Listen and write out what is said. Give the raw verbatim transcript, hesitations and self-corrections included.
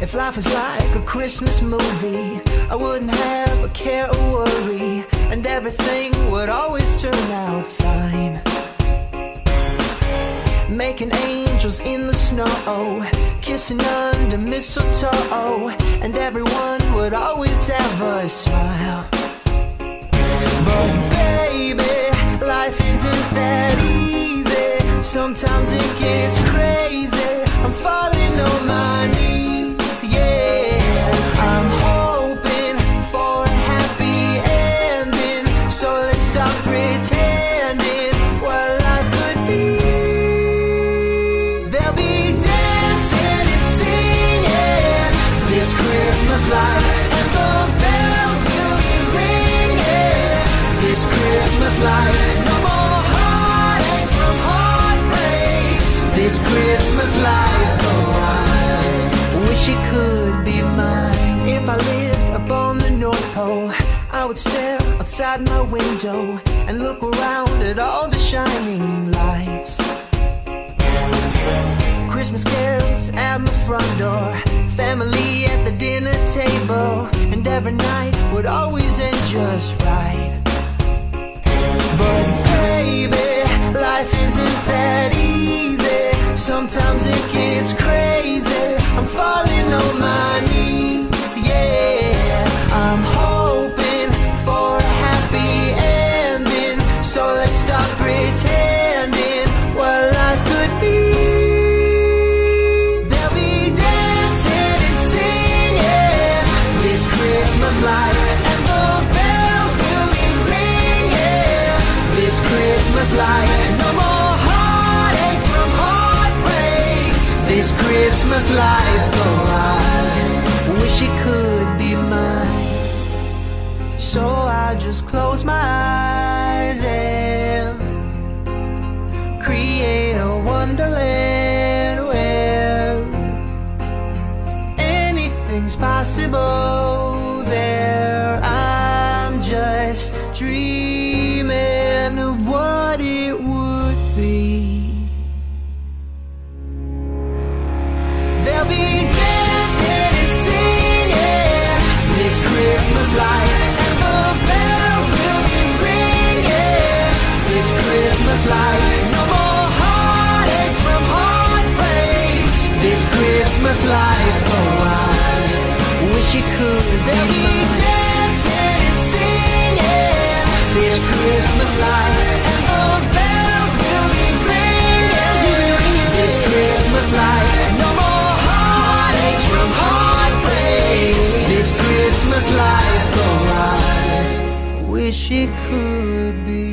If life was like a Christmas movie, I wouldn't have a care or worry, and everything would always turn out fine. Making angels in the snow, kissing under mistletoe, and everyone would always have a smile. But baby, life isn't that easy. Sometimes it gets crazy. I'm falling on my knees, yeah. I'm hoping for a happy ending, so let's stop pretending what life could be. There'll be dancing and singing this Christmas light, and the bells will be ringing this Christmas light. No more heartaches from heartbreaks this Christmas life. Oh, I wish it could be mine. If I lived up on the North Pole, I would stare outside my window and look around at all the shining lights. Christmas carols at my front door, family at the dinner table, and every night would always end just right. But baby, life isn't that easy. Sometimes it gets crazy. I'm falling on my knees, yeah. I'm hoping for a happy ending, so let's stop pretending what life could be. There'll be dancing and singing this Christmas light, and the bells will be ringing this Christmas light. No more heartaches from heartbreaks this Christmas life. Oh, I wish it could be mine. So I just close my eyes and create a wonderland where anything's possible there. I'm just dreaming of what it would be. There'll be dancing and singing this Christmas light, and the bells will be ringing this Christmas light. No more heartaches from heartbreaks this Christmas life. Oh, I wish it could. There'll be dancing and singing this Christmas light, and the bells will be ringing this Christmas light. No more heartaches from heartbreaks this Christmas life. Oh, I wish it could be.